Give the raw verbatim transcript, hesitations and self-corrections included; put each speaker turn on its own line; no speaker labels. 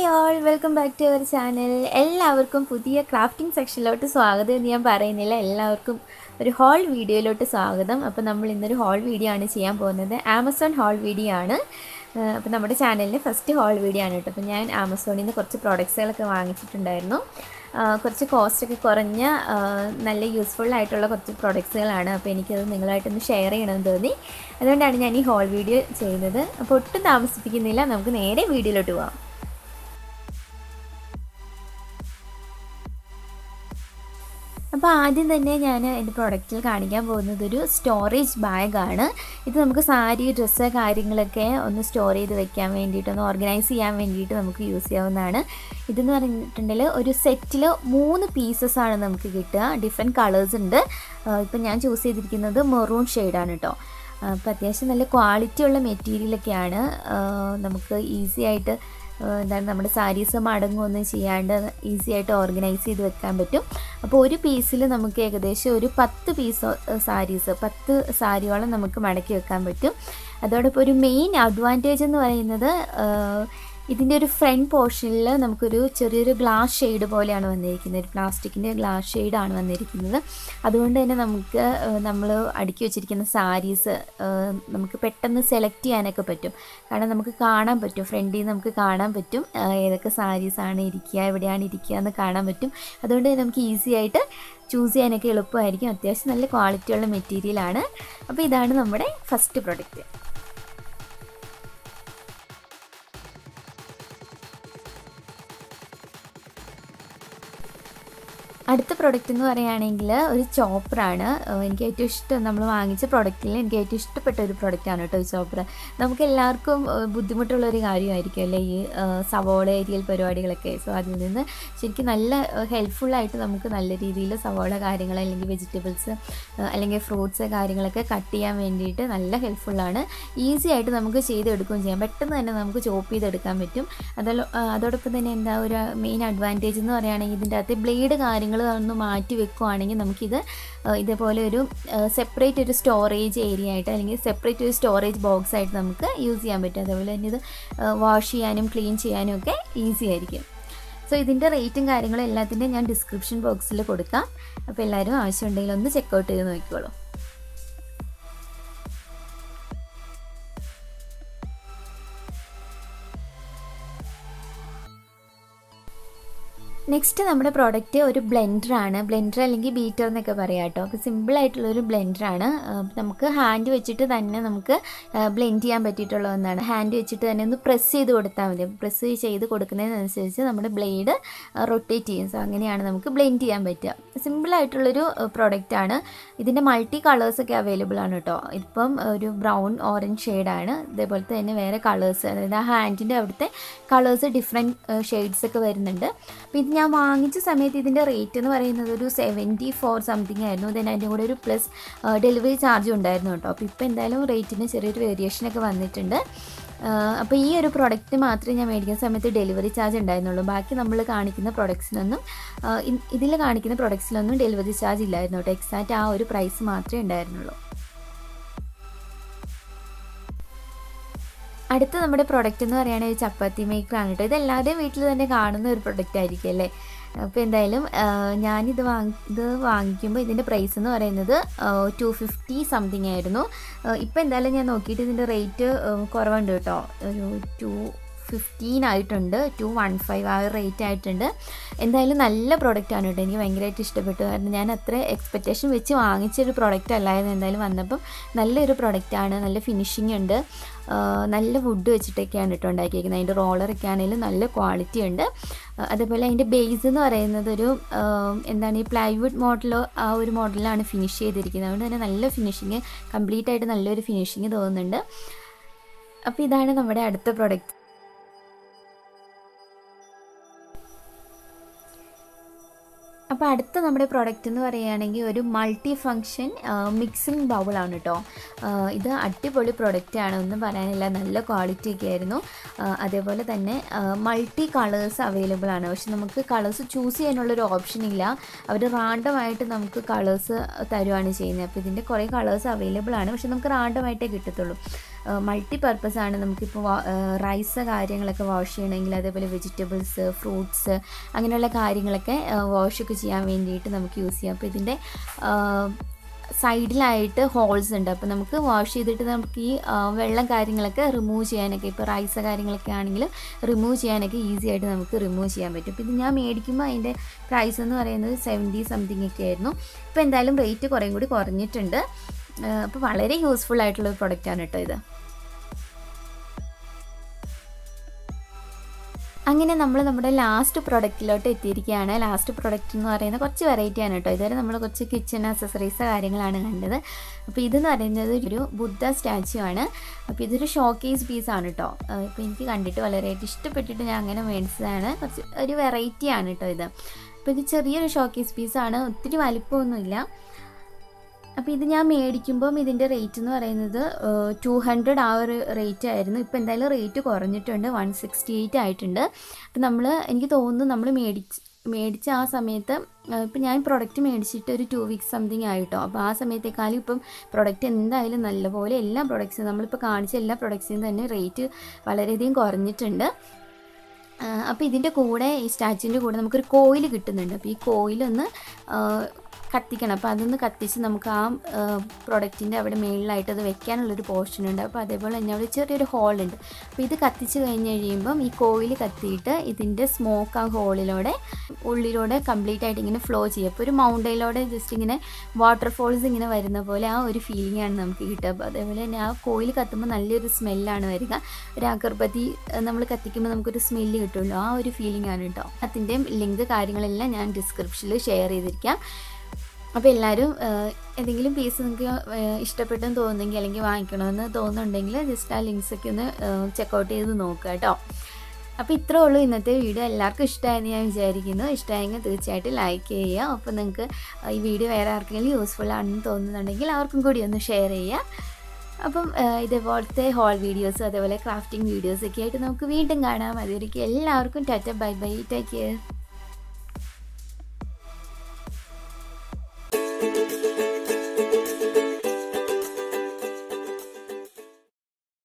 Hi all, welcome back to our channel. എല്ലാവർക്കും പുതിയ crafting സെക്ഷനിലോട്ട് സ്വാഗതം എന്ന് ഞാൻ പറയുന്നില്ല. എല്ലാവർക്കും ഒരു ഹോൾ വീഡിയോയിലോട്ട് സ്വാഗതം. അപ്പോൾ നമ്മൾ ഇന്നൊരു ഹോൾ വീഡിയോ ആണ് ചെയ്യാൻ പോകുന്നത്. ആമസോൺ ഹോൾ വീഡിയോ ആണ്. അപ്പോൾ നമ്മുടെ ചാനലിൻ്റെ ഫസ്റ്റ് ഹോൾ വീഡിയോ ആണ് കേട്ടോ. അപ്പോൾ ഞാൻ ആമസോണിൽ നിന്ന് കുറച്ച് പ്രോഡക്റ്റ്സുകളൊക്കെ വാങ്ങിച്ചിട്ടുണ്ടായിരുന്നു. കുറച്ച് കോസ്റ്റൊക്കെ കുറഞ്ഞ നല്ല യൂസ്ഫുൾ ആയിട്ടുള്ള കുറച്ച് പ്രോഡക്റ്റ്സുകളാണ്. അപ്പോൾ എനിക്കത് നിങ്ങളായിട്ടൊന്ന് ഷെയർ ചെയ്യണമെന്ന് തോന്നി. അതുകൊണ്ടാണ് ഞാൻ ഈ ഹോൾ വീഡിയോ ചെയ്യുന്നത്. അപ്പോൾ ഒട്ടും താമസിപ്പിക്കുന്നില്ല, നമുക്ക് നേരെ വീഡിയോയിലോട്ട് പോകാം. അപ്പോൾ ആദ്യം തന്നെ ഞാൻ എൻ്റെ പ്രൊഡക്റ്റിൽ കാണിക്കാൻ പോകുന്നത് ഒരു സ്റ്റോറേജ് ബാഗാണ്. ഇത് നമുക്ക് സാരി, ഡ്രസ്സ് കാര്യങ്ങളൊക്കെ ഒന്ന് സ്റ്റോർ ചെയ്ത് വെക്കാൻ വേണ്ടിയിട്ട്, ഒന്ന് ഓർഗനൈസ് ചെയ്യാൻ വേണ്ടിയിട്ട് നമുക്ക് യൂസ് ചെയ്യാവുന്നതാണ്. ഇതെന്ന് പറഞ്ഞിട്ടുണ്ടെങ്കിൽ ഒരു സെറ്റിൽ മൂന്ന് പീസസാണ് നമുക്ക് കിട്ടുക. ഡിഫറെൻറ്റ് കളേഴ്സ് ഉണ്ട്. ഇപ്പം ഞാൻ ചൂസ് ചെയ്തിരിക്കുന്നത് മെറൂൺ ഷെയ്ഡാണ് കേട്ടോ. അപ്പോൾ അത്യാവശ്യം നല്ല ക്വാളിറ്റി ഉള്ള മെറ്റീരിയലൊക്കെയാണ്. നമുക്ക് ഈസി ആയിട്ട് എന്താണ് നമ്മുടെ സാരീസ് മടങ്ങുമൊന്നും ചെയ്യാണ്ട് ഈസി ആയിട്ട് ഓർഗനൈസ് ചെയ്ത് വെക്കാൻ പറ്റും. അപ്പോൾ ഒരു പീസിൽ നമുക്ക് ഏകദേശം ഒരു പത്ത് പീസ് സാരീസ് പത്ത് സാരിയോളം നമുക്ക് മടക്കി വെക്കാൻ പറ്റും. അതോടൊപ്പം ഒരു മെയിൻ അഡ്വാൻറ്റേജ് എന്ന് പറയുന്നത് ഇതിൻ്റെ ഒരു ഫ്രണ്ട് പോർഷനിൽ നമുക്കൊരു ചെറിയൊരു ഗ്ലാസ് ഷെയ്ഡ് പോലെയാണ് വന്നിരിക്കുന്നത്. ഒരു പ്ലാസ്റ്റിക്കിൻ്റെ ഗ്ലാസ് ഷെയ്ഡാണ് വന്നിരിക്കുന്നത്. അതുകൊണ്ട് തന്നെ നമുക്ക് നമ്മൾ അടുക്കി വെച്ചിരിക്കുന്ന സാരീസ് നമുക്ക് പെട്ടെന്ന് സെലക്ട് ചെയ്യാനൊക്കെ പറ്റും. കാരണം നമുക്ക് കാണാൻ പറ്റും, ഫ്രണ്ടിൽ നിന്ന് നമുക്ക് കാണാൻ പറ്റും ഏതൊക്കെ സാരീസാണ് ഇരിക്കുക, എവിടെയാണ് ഇരിക്കുക എന്ന് കാണാൻ പറ്റും. അതുകൊണ്ട് തന്നെ നമുക്ക് ഈസി ആയിട്ട് ചൂസ് ചെയ്യാനൊക്കെ എളുപ്പമായിരിക്കും. അത്യാവശ്യം നല്ല ക്വാളിറ്റിയുള്ള മെറ്റീരിയലാണ്. അപ്പോൾ ഇതാണ് നമ്മുടെ ഫസ്റ്റ് പ്രൊഡക്റ്റ്. അടുത്ത പ്രൊഡക്റ്റ് എന്ന് പറയുകയാണെങ്കിൽ ഒരു ചോപ്പറാണ്. എനിക്ക് ഏറ്റവും ഇഷ്ടം, നമ്മൾ വാങ്ങിച്ച പ്രൊഡക്റ്റിൽ എനിക്ക് ഏറ്റവും ഇഷ്ടപ്പെട്ട ഒരു പ്രൊഡക്റ്റാണ് കേട്ടോ ഈ ചോപ്പർ. നമുക്ക് എല്ലാവർക്കും ബുദ്ധിമുട്ടുള്ളൊരു കാര്യമായിരിക്കും അല്ലേ ഈ സവോള ഏരിയൽ പരിപാടികളൊക്കെ. സോ അതിൽ നിന്ന് ശരിക്കും നല്ല ഹെൽപ്ഫുള്ളായിട്ട് നമുക്ക് നല്ല രീതിയിൽ സവോള കാര്യങ്ങൾ അല്ലെങ്കിൽ വെജിറ്റബിൾസ് അല്ലെങ്കിൽ ഫ്രൂട്ട്സ് കാര്യങ്ങളൊക്കെ കട്ട് ചെയ്യാൻ വേണ്ടിയിട്ട് നല്ല ഹെൽപ്ഫുള്ളാണ്. ഈസി ആയിട്ട് നമുക്ക് ചെയ്തെടുക്കുകയും ചെയ്യാം. പെട്ടെന്ന് തന്നെ നമുക്ക് ചോപ്പ് ചെയ്തെടുക്കാൻ പറ്റും. അതോ അതോടൊപ്പം തന്നെ എന്താ ഒരു മെയിൻ അഡ്വാൻറ്റേജ് എന്ന് പറയുകയാണെങ്കിൽ ഇതിൻ്റെ അകത്ത് ബ്ലേഡ് കാര്യങ്ങൾ ഒന്ന് മാറ്റി വെക്കുകയാണെങ്കിൽ നമുക്കിത് ഇതേപോലെ ഒരു സെപ്പറേറ്റ് ഒരു സ്റ്റോറേജ് ഏരിയ ആയിട്ട് അല്ലെങ്കിൽ സെപ്പറേറ്റ് ഒരു സ്റ്റോറേജ് ബോക്സ് ആയിട്ട് നമുക്ക് യൂസ് ചെയ്യാൻ പറ്റും. അതേപോലെ തന്നെ ഇത് വാഷ് ചെയ്യാനും ക്ലീൻ ചെയ്യാനും ഒക്കെ ഈസി ആയിരിക്കും. സോ ഇതിൻ്റെ റേറ്റും കാര്യങ്ങളും എല്ലാത്തിൻ്റെയും ഞാൻ ഡിസ്ക്രിപ്ഷൻ ബോക്സിൽ കൊടുക്കാം. അപ്പോൾ എല്ലാവരും ആവശ്യമുണ്ടെങ്കിൽ ഒന്ന് ചെക്കൗട്ട് ചെയ്ത് നോക്കിക്കോളൂ. നെക്സ്റ്റ് നമ്മുടെ പ്രോഡക്റ്റ് ഒരു ബ്ലെൻഡറാണ്. ബ്ലെൻഡർ അല്ലെങ്കിൽ ബീറ്റർ എന്നൊക്കെ പറയാം കേട്ടോ. അപ്പോൾ സിമ്പിളായിട്ടുള്ളൊരു ബ്ലെൻഡറാണ്. നമുക്ക് ഹാൻഡ് വെച്ചിട്ട് തന്നെ നമുക്ക് ബ്ലെൻഡ് ചെയ്യാൻ പറ്റിയിട്ടുള്ള ഒന്നാണ്. ഹാൻഡ് വെച്ചിട്ട് തന്നെ ഒന്ന് പ്രസ് ചെയ്ത് കൊടുത്താൽ മതി. പ്രസ് ചെയ്ത് കൊടുക്കുന്നതിനനുസരിച്ച് നമ്മുടെ ബ്ലേഡ് റൊട്ടേറ്റ് ചെയ്യും. സോ അങ്ങനെയാണ് നമുക്ക് ബ്ലെൻഡ് ചെയ്യാൻ പറ്റുക. സിമ്പിളായിട്ടുള്ളൊരു പ്രോഡക്റ്റാണ്. ഇതിൻ്റെ മൾട്ടി കളേഴ്സൊക്കെ അവൈലബിൾ ആണ് കേട്ടോ. ഇപ്പം ഒരു ബ്രൗൺ ഓറഞ്ച് ഷെയ്ഡാണ്. ഇതേപോലത്തെ തന്നെ വേറെ കളേഴ്സ്, അതായത് ആ ഹാൻഡിൻ്റെ അവിടുത്തെ കളേഴ്സ് ഡിഫറെൻറ്റ് ഷെയ്ഡ്സ് ഒക്കെ വരുന്നുണ്ട്. അപ്പോൾ ഇത് ഞാൻ വാങ്ങിച്ച സമയത്ത് ഇതിൻ്റെ റേറ്റ് എന്ന് പറയുന്നത് ഒരു സെവൻറ്റി ഫോർ സംതിങ് ആയിരുന്നു. ദെൻ അതിൻ്റെ കൂടെ ഒരു പ്ലസ് ഡെലിവറി ചാർജും ഉണ്ടായിരുന്നു കേട്ടോ. അപ്പോൾ ഇപ്പോൾ എന്തായാലും റേറ്റിന് ചെറിയൊരു വേരിയേഷനൊക്കെ വന്നിട്ടുണ്ട്. അപ്പോൾ ഈ ഒരു പ്രൊഡക്റ്റ് മാത്രമേ ഞാൻ മേടിക്കുന്ന സമയത്ത് ഡെലിവറി ചാർജ് ഉണ്ടായിരുന്നുള്ളൂ. ബാക്കി നമ്മൾ കാണിക്കുന്ന പ്രൊഡക്ട്സിനൊന്നും ഇതിൽ കാണിക്കുന്ന പ്രൊഡക്ട്സിലൊന്നും ഡെലിവറി ചാർജ് ഇല്ലായിരുന്നു കേട്ടോ. എക്സാക്റ്റ് ആ ഒരു പ്രൈസ് മാത്രമേ ഉണ്ടായിരുന്നുള്ളൂ. അടുത്ത നമ്മുടെ പ്രൊഡക്റ്റ് എന്ന് പറയുകയാണെങ്കിൽ ഒരു ചപ്പാത്തി മേക്കറാണ് കേട്ടോ. ഇത് എല്ലാവരുടെയും വീട്ടിൽ തന്നെ കാണുന്ന ഒരു പ്രൊഡക്റ്റ് ആയിരിക്കും അല്ലേ. അപ്പോൾ എന്തായാലും ഞാനിത് വാങ്ങി ഇത് വാങ്ങിക്കുമ്പോൾ ഇതിൻ്റെ പ്രൈസ് എന്ന് പറയുന്നത് ടു ഫിഫ്റ്റി സംതിങ് ആയിരുന്നു. ഇപ്പോൾ എന്തായാലും ഞാൻ നോക്കിയിട്ട് ഇതിൻ്റെ റേറ്റ് കുറവുണ്ട് കേട്ടോ. ഒരു ടു ഫിഫ്റ്റീൻ ആയിട്ടുണ്ട്, ടു വൺ ഫൈവ് ആ ഒരു റേറ്റ് ആയിട്ടുണ്ട്. എന്തായാലും നല്ല പ്രൊഡക്റ്റാണ് കേട്ടോ. എനിക്ക് ഭയങ്കരമായിട്ട് ഇഷ്ടപ്പെട്ടു. കാരണം ഞാൻ അത്ര എക്സ്പെക്റ്റേഷൻ വെച്ച് വാങ്ങിച്ചൊരു പ്രൊഡക്റ്റ് അല്ലായിരുന്നു. എന്തായാലും വന്നപ്പം നല്ലൊരു പ്രൊഡക്റ്റാണ്. നല്ല ഫിനിഷിംഗ് ഉണ്ട്. നല്ല വുഡ് വെച്ചിട്ടൊക്കെയാണ് കേട്ടോ ഉണ്ടാക്കിയിരിക്കുന്നത്. അതിൻ്റെ റോളറൊക്കെ ആണെങ്കിലും നല്ല ക്വാളിറ്റി ഉണ്ട്. അതേപോലെ അതിൻ്റെ ബേസ് എന്ന് പറയുന്നത് ഒരു എന്താണ് ഈ പ്ലൈവുഡ് മോഡലോ ആ ഒരു മോഡലാണ് ഫിനിഷ് ചെയ്തിരിക്കുന്നത്. അതുകൊണ്ട് തന്നെ നല്ല ഫിനിഷിങ്, കംപ്ലീറ്റ് ആയിട്ട് നല്ലൊരു ഫിനിഷിങ് തോന്നുന്നുണ്ട്. അപ്പോൾ ഇതാണ് നമ്മുടെ അടുത്ത പ്രൊഡക്റ്റ്. അപ്പോൾ അടുത്ത നമ്മുടെ പ്രോഡക്റ്റ് എന്ന് പറയുകയാണെങ്കിൽ ഒരു മൾട്ടി ഫങ്ഷൻ മിക്സിംഗ് ബൗളാണ് കേട്ടോ. ഇത് അടിപൊളി പ്രൊഡക്റ്റാണ്, ഒന്നും പറയാനില്ല. നല്ല ക്വാളിറ്റി ഒക്കെ ആയിരുന്നു. അതേപോലെ തന്നെ മൾട്ടി കളേഴ്സ് അവൈലബിൾ ആണ്. പക്ഷെ നമുക്ക് കളേഴ്സ് ചൂസ് ചെയ്യാനുള്ളൊരു ഓപ്ഷൻ ഇല്ല. അവർ റാൻഡമായിട്ട് നമുക്ക് കളേഴ്സ് തരുവാണ് ചെയ്യുന്നത്. അപ്പോൾ ഇതിൻ്റെ കുറേ കളേഴ്സ് അവൈലബിൾ ആണ്, പക്ഷെ നമുക്ക് റാൻഡമായിട്ടേ കിട്ടത്തുള്ളൂ. മൾട്ടി പർപ്പസ് ആണ്. നമുക്കിപ്പോൾ റൈസ് കാര്യങ്ങളൊക്കെ വാഷ് ചെയ്യണമെങ്കിൽ, അതേപോലെ വെജിറ്റബിൾസ്, ഫ്രൂട്ട്സ് അങ്ങനെയുള്ള കാര്യങ്ങളൊക്കെ വാഷൊക്കെ ചെയ്യാൻ വേണ്ടിയിട്ട് നമുക്ക് യൂസ് ചെയ്യാം. അപ്പോൾ ഇതിൻ്റെ സൈഡിലായിട്ട് ഹോൾസ് ഉണ്ട്. അപ്പോൾ നമുക്ക് വാഷ് ചെയ്തിട്ട് നമുക്ക് ഈ വെള്ളം കാര്യങ്ങളൊക്കെ റിമൂവ് ചെയ്യാനൊക്കെ, ഇപ്പോൾ റൈസ് കാര്യങ്ങളൊക്കെ ആണെങ്കിൽ റിമൂവ് ചെയ്യാനൊക്കെ ഈസി ആയിട്ട് നമുക്ക് റിമൂവ് ചെയ്യാൻ പറ്റും. അപ്പോൾ ഇത് ഞാൻ മേടിക്കുമ്പോൾ അതിൻ്റെ പ്രൈസ് എന്ന് പറയുന്നത് സെവൻറ്റി സംതിങ് ഒക്കെ ആയിരുന്നു. ഇപ്പോൾ എന്തായാലും റേറ്റ് കുറേ കൂടി കുറഞ്ഞിട്ടുണ്ട്. അപ്പോൾ വളരെ യൂസ്ഫുൾ ആയിട്ടുള്ള ഒരു പ്രൊഡക്റ്റാണ് കേട്ടോ ഇത്. അങ്ങനെ നമ്മൾ നമ്മുടെ ലാസ്റ്റ് പ്രൊഡക്റ്റിലോട്ട് എത്തിയിരിക്കുകയാണ്. ലാസ്റ്റ് പ്രൊഡക്റ്റ് എന്ന് പറയുന്നത് കുറച്ച് വെറൈറ്റിയാണ് കേട്ടോ. ഇതുവരെ നമ്മൾ കുറച്ച് കിച്ചൺ അക്സസറീസ് കാര്യങ്ങളാണ് കണ്ടത്. അപ്പോൾ ഇതെന്ന് പറയുന്നത് ഒരു ബുദ്ധ സ്റ്റാച്ചു ആണ്. അപ്പോൾ ഇതൊരു ഷോക്കേസ് പീസാണ് കേട്ടോ. ഇപ്പോൾ എനിക്ക് കണ്ടിട്ട് വളരെയായിട്ട് ഇഷ്ടപ്പെട്ടിട്ട് ഞാൻ അങ്ങനെ മേടിച്ചതാണ്. കുറച്ച് ഒരു വെറൈറ്റിയാണ് കേട്ടോ ഇത്. അപ്പോൾ ഇത് ചെറിയൊരു ഷോക്കേസ് പീസാണ്, ഒത്തിരി വലിപ്പമൊന്നുമില്ല. അപ്പോൾ ഇത് ഞാൻ മേടിക്കുമ്പം ഇതിൻ്റെ റേറ്റ് എന്ന് പറയുന്നത് ടു ഹൺഡ്രഡ് ആ ഒരു റേറ്റ് ആയിരുന്നു. ഇപ്പോൾ എന്തായാലും റേറ്റ് കുറഞ്ഞിട്ടുണ്ട്, വൺ സിക്സ്റ്റി എയ്റ്റ് ആയിട്ടുണ്ട്. അപ്പോൾ നമ്മൾ എനിക്ക് തോന്നുന്നു നമ്മൾ മേടിച്ച് മേടിച്ച ആ സമയത്ത്, ഇപ്പം ഞാൻ പ്രൊഡക്റ്റ് മേടിച്ചിട്ട് ഒരു ടു വീക്സ് സംതിങ് ആയിട്ടോ. അപ്പോൾ ആ സമയത്തേക്കാളും ഇപ്പം പ്രൊഡക്റ്റ് എന്തായാലും നല്ലപോലെ എല്ലാ പ്രൊഡക്ട്സും നമ്മളിപ്പോൾ കാണിച്ച എല്ലാ പ്രൊഡക്ട്സിനും തന്നെ റേറ്റ് വളരെയധികം കുറഞ്ഞിട്ടുണ്ട്. അപ്പോൾ ഇതിൻ്റെ കൂടെ, ഈ സ്റ്റാച്ചുവിൻ്റെ കൂടെ നമുക്കൊരു കോയിൽ കിട്ടുന്നുണ്ട്. അപ്പോൾ ഈ കോയിലൊന്ന് കത്തിക്കണം. അപ്പോൾ അതൊന്ന് കത്തിച്ച് നമുക്ക് ആ പ്രൊഡക്റ്റിൻ്റെ അവിടെ മേളിലായിട്ട് അത് വെക്കാനുള്ളൊരു പോർഷൻ ഉണ്ട്. അപ്പോൾ അതേപോലെ തന്നെ അവിടെ ചെറിയൊരു ഹോളുണ്ട്. അപ്പോൾ ഇത് കത്തിച്ച് കഴിഞ്ഞ് കഴിയുമ്പം ഈ കോയിൽ കത്തിയിട്ട് ഇതിൻ്റെ സ്മോക്ക് ആ ഹോളിലൂടെ ഉള്ളിലൂടെ കംപ്ലീറ്റ് ആയിട്ട് ഇങ്ങനെ ഫ്ലോ ചെയ്യും. അപ്പോൾ ഒരു മൗണ്ടയിലൂടെ ജസ്റ്റ് ഇങ്ങനെ വാട്ടർഫോൾസ് ഇങ്ങനെ വരുന്ന പോലെ ആ ഒരു ഫീലിംഗ് ആണ് നമുക്ക് കിട്ടുക. അപ്പോൾ അതേപോലെ തന്നെ ആ കോയിൽ കത്തുമ്പോൾ നല്ലൊരു സ്മെല്ലാണ് വരിക. ഒരു അഗർബത്തി നമ്മൾ കത്തിക്കുമ്പോൾ നമുക്കൊരു സ്മെല്ല് കിട്ടുമല്ലോ, ആ ഒരു ഫീലിംഗ് ആണ് കേട്ടോ. അതിൻ്റെ ലിങ്ക് കാര്യങ്ങളെല്ലാം ഞാൻ ഡിസ്ക്രിപ്ഷനിൽ ഷെയർ ചെയ്തിരിക്കാം. അപ്പോൾ എല്ലാവരും എന്തെങ്കിലും പീസ് നിങ്ങൾക്ക് ഇഷ്ടപ്പെട്ടെന്ന് തോന്നുന്നെങ്കിൽ, അല്ലെങ്കിൽ വാങ്ങിക്കണമെന്ന് തോന്നുന്നുണ്ടെങ്കിൽ ജസ്റ്റ് ആ ലിങ്ക്സൊക്കെ ഒന്ന് ചെക്കൗട്ട് ചെയ്ത് നോക്കുക കേട്ടോ. അപ്പോൾ ഇത്രേ ഉള്ളൂ ഇന്നത്തെ വീഡിയോ. എല്ലാവർക്കും ഇഷ്ടമായെന്ന് ഞാൻ വിചാരിക്കുന്നു. ഇഷ്ടമായെങ്കിൽ തീർച്ചയായിട്ടും ലൈക്ക് ചെയ്യുക. അപ്പോൾ നിങ്ങൾക്ക് ഈ വീഡിയോ വേറെ ആർക്കെങ്കിലും യൂസ്ഫുൾ ആണെന്ന് തോന്നുന്നുണ്ടെങ്കിൽ അവർക്കും കൂടി ഒന്ന് ഷെയർ ചെയ്യുക. അപ്പം ഇതേപോലത്തെ ഹോൾ വീഡിയോസും അതേപോലെ ക്രാഫ്റ്റിംഗ് വീഡിയോസൊക്കെ ആയിട്ട് നമുക്ക് വീണ്ടും കാണാം. അതുവരെയ്ക്കും എല്ലാവർക്കും tata bye bye, take care.